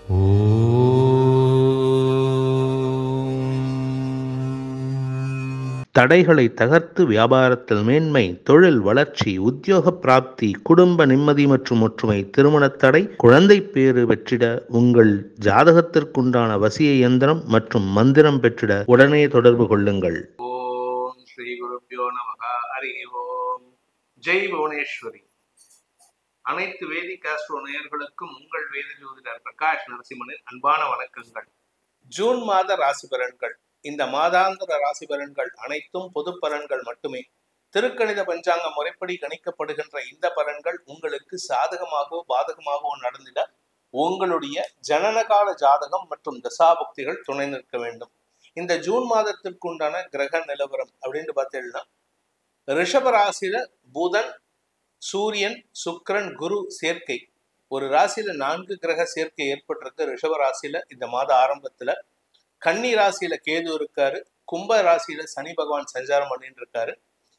தடைகளை தகர்த்து வியாபாரத்தில் மேன்மை, தொழில் வளர்ச்சி, உத்தியோக பிராப்தி, குடும்ப நிம்மதி மற்றும் ஒற்றுமை, திருமணத் தடை, குழந்தை பேறு பெற்றிட உங்கள் ஜாதகத்திற்குண்டான வசிய இயந்திரம் மற்றும் மந்திரம் பெற்றிட உடனே தொடர்பு கொள்ளுங்கள். ஓம் ஸ்ரீ குருப்யோ நமக. ஹரி ஓம். ஜெய் புவனேஸ்வரி. அனைத்து வேதிக் ஆஸ்ட்ரோ நேயர்களுக்கும் உங்கள் வேத ஜோதிடர் பிரகாஷ் நரசிம்மனின் அன்பான வணக்கங்கள். ஜூன் மாத ராசி பலன்கள். இந்த மாதாந்திர ராசி பலன்கள் அனைத்தும் பொது பலன்கள் மட்டுமே. திருக்கணித பஞ்சாங்க முறைப்படி கணிக்கப்படுகின்ற இந்த பலன்கள் உங்களுக்கு சாதகமாகவோ பாதகமாகவோ நடந்திட உங்களுடைய ஜனனகால ஜாதகம் மற்றும் தசாபுக்திகள் துணை நிற்க வேண்டும். இந்த ஜூன் மாதத்திற்கு உண்டான கிரக நிலவரம் அப்படின்னு பார்த்தீங்கன்னா, ரிஷப ராசியில புதன், சூரியன், சுக்கிரன், குரு சேர்க்கை. ஒரு ராசியில 4 கிரக சேர்க்கை ஏற்பட்டிருக்கு. ரிஷப ராசியில இந்த மாத ஆரம்பத்துல கன்னி ராசியில கேது இருக்காரு. கும்ப ராசியில சனி பகவான் சஞ்சாரம் பண்ணிட்டு இருக்காரு.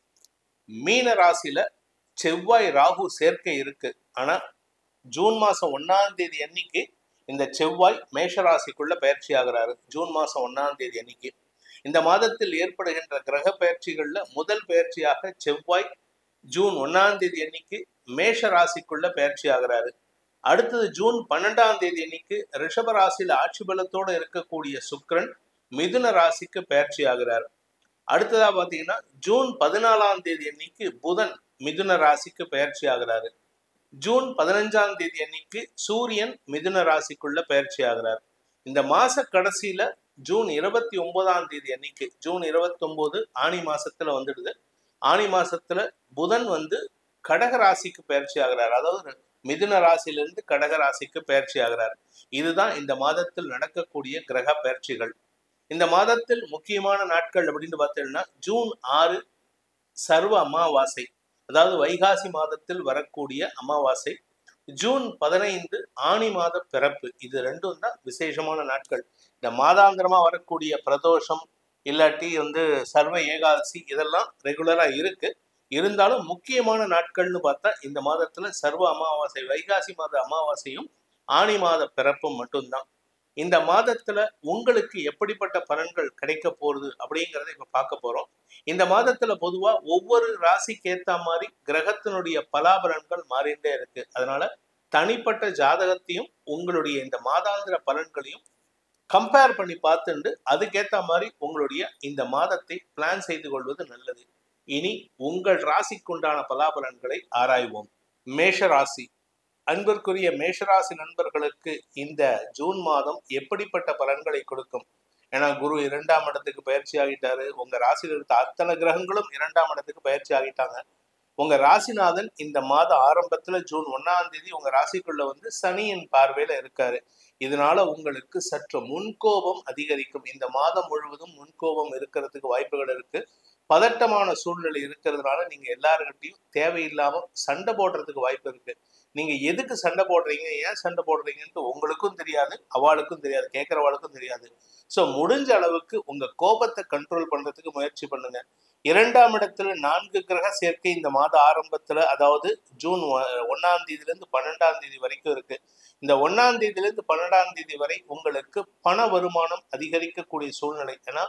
மீன ராசியில செவ்வாய் ராகு சேர்க்கை இருக்கு. ஆனா ஜூன் மாசம் 1ஆம் தேதி அன்னைக்கு இந்த செவ்வாய் மேஷ ராசிக்குள்ள பயிற்சி ஆகிறாரு. ஜூன் மாசம் 1ஆம் தேதி அன்னைக்கு. இந்த மாதத்தில் ஏற்படுகின்ற கிரக பயிற்சிகள்ல முதல் பயிற்சியாக செவ்வாய் ஜூன் 1ஆம் தேதி அன்னைக்கு மேஷ ராசிக்குள்ள பயிற்சி ஆகிறாரு. அடுத்தது ஜூன் 12ஆம் தேதி அன்னைக்கு ரிஷப ராசியில ஆட்சி பலத்தோடு இருக்கக்கூடிய சுக்கிரன் மிதுன ராசிக்கு பயிற்சி ஆகிறார். அடுத்ததா பாத்தீங்கன்னா ஜூன் 14ஆம் தேதி அன்னைக்கு புதன் மிதுன ராசிக்கு பயிற்சி ஆகிறாரு. ஜூன் 15ஆம் தேதி அன்னைக்கு சூரியன் மிதுன ராசிக்குள்ள பயிற்சி ஆகிறார். இந்த மாச கடைசியில ஜூன் 29ஆம் தேதி அன்னைக்கு, ஜூன் 29 ஆனி மாசத்துல வந்துடுது. ஆனி மாசத்துல புதன் கடக ராசிக்கு பயிற்சி ஆகிறார். அதாவது மிதுன ராசியிலிருந்து கடக ராசிக்கு பயிற்சி ஆகிறார். இதுதான் இந்த மாதத்தில் நடக்கக்கூடிய கிரக பயிற்சிகள். இந்த மாதத்தில் முக்கியமான நாட்கள் அப்படின்னு பார்த்தீங்கன்னா, ஜூன் 6 சர்வ அமாவாசை, அதாவது வைகாசி மாதத்தில் வரக்கூடிய அமாவாசை. ஜூன் 15 ஆனி மாத பிறப்பு. இது ரெண்டும் தான் விசேஷமான நாட்கள். இந்த மாதாந்திரமா வரக்கூடிய பிரதோஷம் இல்லாட்டி சர்வ ஏகாதசி இதெல்லாம் ரெகுலரா இருக்கு. இருந்தாலும் முக்கியமான நாட்கள்னு பார்த்தா இந்த மாதத்துல சர்வ அமாவாசை, வைகாசி மாத அமாவாசையும் ஆனி மாத பிறப்பும் மட்டும்தான். இந்த மாதத்துல உங்களுக்கு எப்படிப்பட்ட பலன்கள் கிடைக்க போறது அப்படிங்கிறத இப்ப பார்க்க போறோம். இந்த மாதத்துல பொதுவா ஒவ்வொரு ராசிக்கு ஏத்த மாதிரி கிரகத்தினுடைய பலாபலன்கள் மாறிட்டே இருக்கு. அதனால தனிப்பட்ட ஜாதகத்தையும் உங்களுடைய இந்த மாதாந்திர பலன்களையும் கம்பேர் பண்ணி பார்த்துண்டு அதுக்கேத்த மாதிரி உங்களுடைய இந்த மாதத்தை பிளான் செய்து கொள்வது நல்லது. இனி உங்கள் ராசிக்குண்டான பலாபலன்களை ஆராய்வோம். மேஷ ராசி. அன்பிற்குரிய மேஷராசி நண்பர்களுக்கு இந்த ஜூன் மாதம் எப்படிப்பட்ட பலன்களை கொடுக்கும்? ஏன்னா குரு 2ஆம் இடத்துக்கு பயிற்சி ஆகிட்டாரு. உங்க ராசியில் இருக்க அத்தனை கிரகங்களும் 2ஆம் இடத்துக்கு பயிற்சி ஆகிட்டாங்க. உங்க ராசிநாதன் இந்த மாத ஆரம்பத்துல ஜூன் 1ஆம் தேதி உங்க ராசிக்குள்ள சனியின் பார்வையில இருக்காரு. இதனால உங்களுக்கு சற்று முன்கோபம் அதிகரிக்கும். இந்த மாதம் முழுவதும் முன்கோபம் இருக்கிறதுக்கு வாய்ப்புகள் இருக்கு. பதட்டமான சூழ்நிலை இருக்கிறதுனால நீங்க எல்லாருக்கிட்டையும் தேவையில்லாம சண்டை போடுறதுக்கு வாய்ப்பு இருக்கு. நீங்க எதுக்கு சண்டை போடுறீங்க, ஏன் சண்டை போடுறீங்கன்னு உங்களுக்கும் தெரியாது, அவளுக்கும் தெரியாது, கேட்கறவாளுக்கும் தெரியாது. ஸோ முடிஞ்ச அளவுக்கு உங்க கோபத்தை கண்ட்ரோல் பண்றதுக்கு முயற்சி பண்ணுங்க. 2ஆம் இடத்துல 4 கிரக சேர்க்கை இந்த மாத ஆரம்பத்துல, அதாவது ஜூன் 1ஆம் தேதியிலிருந்து 12ஆம் தேதி வரைக்கும் இருக்கு. இந்த 1ஆம் தேதியிலிருந்து 12ஆம் தேதி வரை உங்களுக்கு பண வருமானம் அதிகரிக்கக்கூடிய சூழ்நிலை. ஏன்னா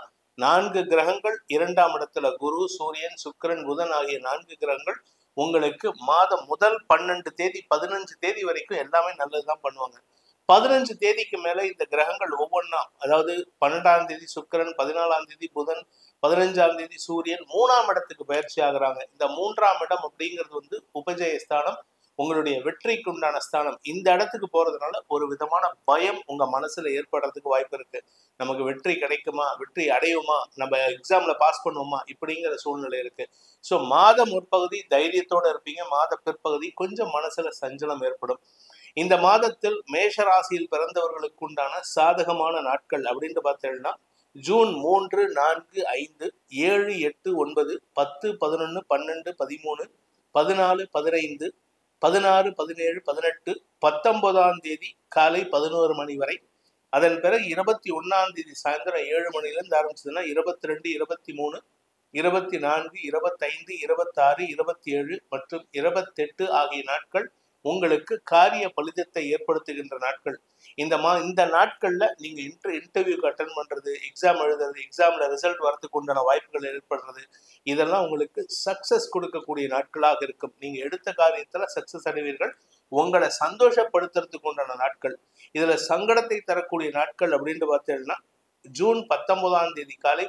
4 கிரகங்கள் 2ஆம் இடத்துல, குரு, சூரியன், சுக்கிரன், புதன் ஆகிய 4 கிரகங்கள் உங்களுக்கு மாதம் முதல் 12 தேதி 15 தேதி வரைக்கும் எல்லாமே நல்லதுதான் பண்ணுவாங்க. 15 தேதிக்கு மேல இந்த கிரகங்கள் ஒவ்வொன்றா, அதாவது 12ஆம் தேதி சுக்கிரன், 14ஆம் தேதி புதன், 15ஆம் தேதி சூரியன் 3ஆம் இடத்துக்கு பயிற்சி ஆகுறாங்க. இந்த 3ஆம் இடம் அப்படிங்கிறது உபஜயஸ்தானம், உங்களுடைய வெற்றிக்கு உண்டான ஸ்தானம். இந்த இடத்துக்கு போறதுனால ஒரு விதமான பயம் உங்க மனசுல ஏற்படுறதுக்கு வாய்ப்பு இருக்கு. நமக்கு வெற்றி கிடைக்குமா, வெற்றி அடையுமா, நம்ம எக்ஸாம்ல பாஸ் பண்ணுவோமா, இப்படிங்கிற சூழ்நிலை இருக்கு. ஸோ மாத முற்பகுதி தைரியத்தோட இருப்பீங்க. மாத பிற்பகுதி கொஞ்சம் மனசுல சஞ்சலம் ஏற்படும். இந்த மாதத்தில் மேஷ ராசியில் பிறந்தவர்களுக்கு உண்டான சாதகமான நாட்கள் அப்படின்னு பார்த்தீங்கன்னா, ஜூன் 3, 4, 5, 7, 8, 9, 10, 11, 12, 13, 14, 15, 16, 17, 18, 19ஆம் தேதி காலை 11 மணி வரை. அதன் பிறகு 21ஆம் தேதி சாயந்தரம் 7 மணிலிருந்து ஆரம்பிச்சதுன்னா 22, 23, 24, 25, 26, 27 மற்றும் 28 ஆகிய நாட்கள் உங்களுக்கு காரிய பலிதத்தை ஏற்படுத்துகின்ற நாட்கள். இந்த நாட்கள்ல நீங்க இன்டர்வியூக்கு அட்டன் பண்றது, எக்ஸாம் எழுதுறது, எக்ஸாம்ல ரிசல்ட் வரதுக்கு உண்டான வாய்ப்புகள் ஏற்படுறது, இதெல்லாம் உங்களுக்கு சக்சஸ் கொடுக்கக்கூடிய நாட்களாக இருக்கும். நீங்க எடுத்த காரியத்துல சக்சஸ் அடைவீர்கள். உங்களை சந்தோஷப்படுத்துறதுக்கு உண்டான நாட்கள். இதுல சங்கடத்தை தரக்கூடிய நாட்கள் அப்படின்னு பார்த்தீங்கன்னா ஜூன் 19ஆம் தேதி காலை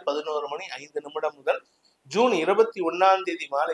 11:05 முதல் ஜூன் 21ஆம் தேதி மாலை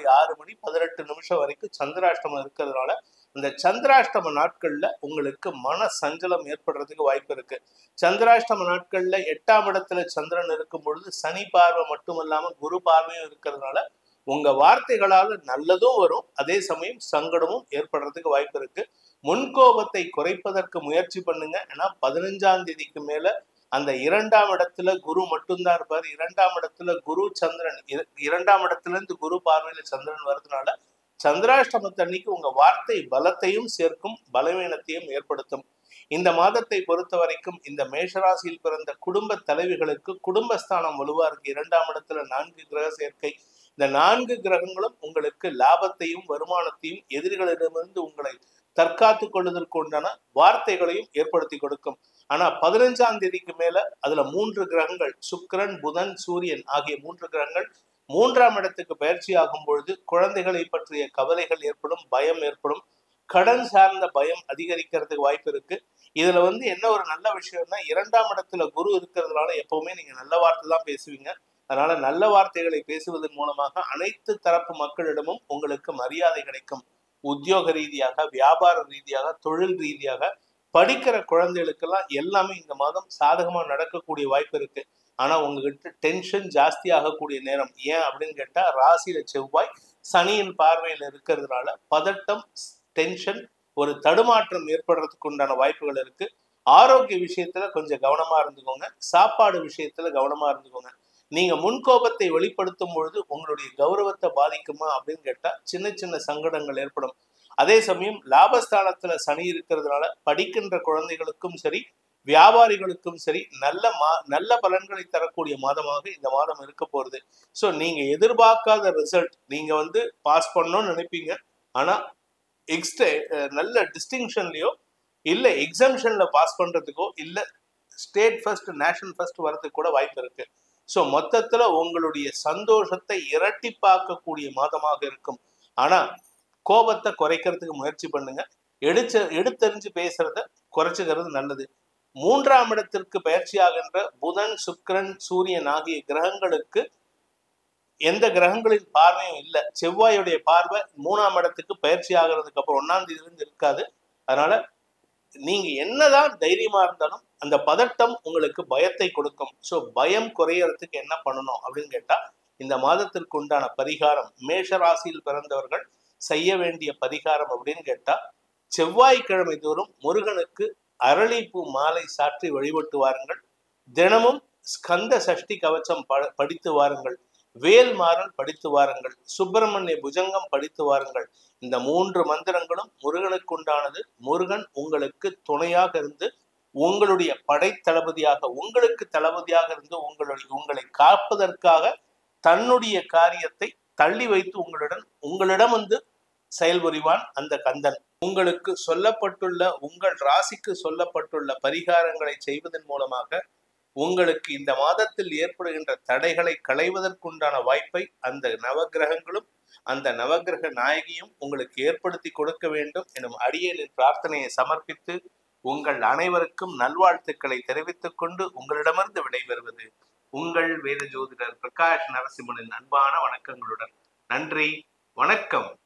6:18 வரைக்கும் சந்திராஷ்டமம் இருக்கிறதுனால இந்த சந்திராஷ்டம நாட்கள்ல உங்களுக்கு மன சஞ்சலம் ஏற்படுறதுக்கு வாய்ப்பு இருக்கு. சந்திராஷ்டம நாட்கள்ல 8ஆம் இடத்துல சந்திரன் இருக்கும் பொழுது சனி பார்வை மட்டுமல்லாம குரு பார்வையும் இருக்கிறதுனால உங்க வார்த்தைகளால நல்லதும் வரும், அதே சமயம் சங்கடமும் ஏற்படுறதுக்கு வாய்ப்பு இருக்கு. முன்கோபத்தை குறைப்பதற்கு முயற்சி பண்ணுங்க. ஏன்னா 15ஆம் தேதிக்கு மேல அந்த 2ஆம் இடத்துல குரு மட்டும்தான் இருப்பாரு. 2ஆம் இடத்துல குரு சந்திரன், 2ஆம் இடத்துல இருந்து குரு பார்வையில சந்திரன் வர்றதுனால சந்திராஷ்டமத்தன்னைக்கு உங்க வார்த்தை பலத்தையும் சேர்க்கும், பலவீனத்தையும் ஏற்படுத்தும். இந்த மாதத்தை பொறுத்த வரைக்கும் இந்த மேஷராசியில் பிறந்த குடும்ப தலைவிகளுக்கு குடும்பஸ்தானம் வலுவா இருக்கு. 2ஆம் இடத்துல 4 கிரக சேர்க்கை. இந்த 4 கிரகங்களும் உங்களுக்கு லாபத்தையும் வருமானத்தையும் எதிரிகளிடமிருந்து உங்களை தற்காத்து கொள்வதற்கு உண்டான வார்த்தைகளையும் ஏற்படுத்தி கொடுக்கும். ஆனா 15ஆம் தேதிக்கு மேல அதுல 3 கிரகங்கள் சுக்கிரன், புதன், சூரியன் ஆகிய 3 கிரகங்கள் 3ஆம் இடத்துக்கு பயிற்சி ஆகும் பொழுது குழந்தைகளை பற்றிய கவலைகள் ஏற்படும், பயம் ஏற்படும், கடன் சார்ந்த பயம் அதிகரிக்கிறதுக்கு வாய்ப்பு இருக்கு. இதுல என்ன ஒரு நல்ல விஷயம்னா 2ஆம் இடத்துல குரு இருக்கிறதுனால எப்பவுமே நீங்க நல்ல வார்த்தை தான் பேசுவீங்க. அதனால நல்ல வார்த்தைகளை பேசுவதன் மூலமாக அனைத்து தரப்பு மக்களிடமும் உங்களுக்கு மரியாதை கிடைக்கும். உத்தியோக ரீதியாக, வியாபார ரீதியாக, தொழில் ரீதியாக, படிக்கிற குழந்தைகளுக்கெல்லாம் எல்லாமே இந்த மாதம் சாதகமா நடக்கக்கூடிய வாய்ப்பு இருக்கு. ஆனா உங்ககிட்ட டென்ஷன் ஜாஸ்தி ஆகக்கூடிய நேரம். ஏன் அப்படின்னு கேட்டா ராசியில செவ்வாய் சனியின் பார்வையில இருக்கிறதுனால பதட்டம், டென்ஷன், ஒரு தடுமாற்றம் ஏற்படுறதுக்கு உண்டான வாய்ப்புகள் இருக்கு. ஆரோக்கிய விஷயத்துல கொஞ்சம் கவனமா இருந்துக்கோங்க. சாப்பாடு விஷயத்துல கவனமா இருந்துக்கோங்க. நீங்க முன்கோபத்தை வெளிப்படுத்தும் பொழுது உங்களுடைய கௌரவத்தை பாதிக்குமா அப்படின்னு கேட்டா சின்ன சின்ன சங்கடங்கள் ஏற்படும். அதே சமயம் லாபஸ்தானத்துல சனி இருக்கிறதுனால படிக்கின்ற குழந்தைகளுக்கும் சரி, வியாபாரிகளுக்கும் சரி நல்ல பலன்களை தரக்கூடிய மாதமாக இந்த மாதம் இருக்க போறது. ஸோ நீங்க எதிர்பார்க்காத ரிசல்ட், நீங்க பாஸ் பண்ணணும்னு நினைப்பீங்க. ஆனா நல்ல டிஸ்டிங்ஷன்லயோ இல்ல எக்ஸாம்ஷன்ல பாஸ் பண்றதுக்கோ இல்ல ஸ்டேட் ஃபர்ஸ்ட், நேஷனல் ஃபர்ஸ்ட் வரதுக்கு கூட வாய்ப்பு இருக்கு. ஸோ மொத்தத்துல உங்களுடைய சந்தோஷத்தை இரட்டிப்பாக்கக்கூடிய மாதமாக இருக்கும். ஆனா கோபத்தை குறைக்கிறதுக்கு முயற்சி பண்ணுங்க. எடுத்தறிஞ்சு பேசுறத குறைச்சுக்கிறது நல்லது. 3ஆம் இடத்திற்கு பயிற்சி ஆகின்ற புதன், சுக்கிரன், சூரியன் ஆகிய கிரகங்களுக்கு எந்த கிரகங்களின் பார்வையும் இல்லை. செவ்வாயுடைய பார்வை 3ஆம் இடத்துக்கு பயிற்சி ஆகிறதுக்கு அப்புறம் 1ஆம் தேதியிலிருந்து இருக்காது. அதனால நீங்க என்னதான் தைரியமா இருந்தாலும் அந்த பதட்டம் உங்களுக்கு பயத்தை கொடுக்கும். ஸோ பயம் குறையறதுக்கு என்ன பண்ணணும் அப்படின்னு கேட்டா இந்த மாதத்திற்கு உண்டான பரிகாரம், மேஷ ராசியில் பிறந்தவர்கள் செய்ய வேண்டிய பரிகாரம் அப்படின்னு கேட்டா செவ்வாய்க்கிழமை தோறும் முருகனுக்கு அரளிப்பூ மாலை சாற்றி வழிபட்டு வாருங்கள். தினமும் ஸ்கந்த சஷ்டி கவச்சம் படித்து வாருங்கள். வேல்மாறல் படித்து வாருங்கள். சுப்பிரமணிய புஜங்கம் படித்து வாருங்கள். இந்த 3 மந்திரங்களும் முருகனுக்கு உண்டானது. முருகன் உங்களுக்கு துணையாக இருந்து உங்களுடைய படைத்தளபதியாக, உங்களுக்கு தளபதியாக இருந்து உங்களை காப்பதற்காக தன்னுடைய காரியத்தை தள்ளி வைத்து உங்களிடம் செயல்புரிவான் அந்த கந்தன். உங்களுக்கு சொல்லப்பட்டுள்ள, உங்கள் ராசிக்கு சொல்லப்பட்டுள்ள பரிகாரங்களை செய்வதன் மூலமாக உங்களுக்கு இந்த மாதத்தில் ஏற்படுகின்ற தடைகளை களைவதற்குண்டான வாய்ப்பை அந்த நவகிரகங்களும் அந்த நவகிரக நாயகியும் உங்களுக்கு ஏற்படுத்தி கொடுக்க வேண்டும் எனும் அடியேனின் பிரார்த்தனையை சமர்ப்பித்து உங்கள் அனைவருக்கும் நல்வாழ்த்துக்களை தெரிவித்துக் கொண்டு உங்களிடமிருந்து விடைபெறுவது உங்கள் வேத ஜோதிடர் பிரகாஷ் நரசிம்மனின் அன்பான வணக்கங்களுடன். நன்றி, வணக்கம்.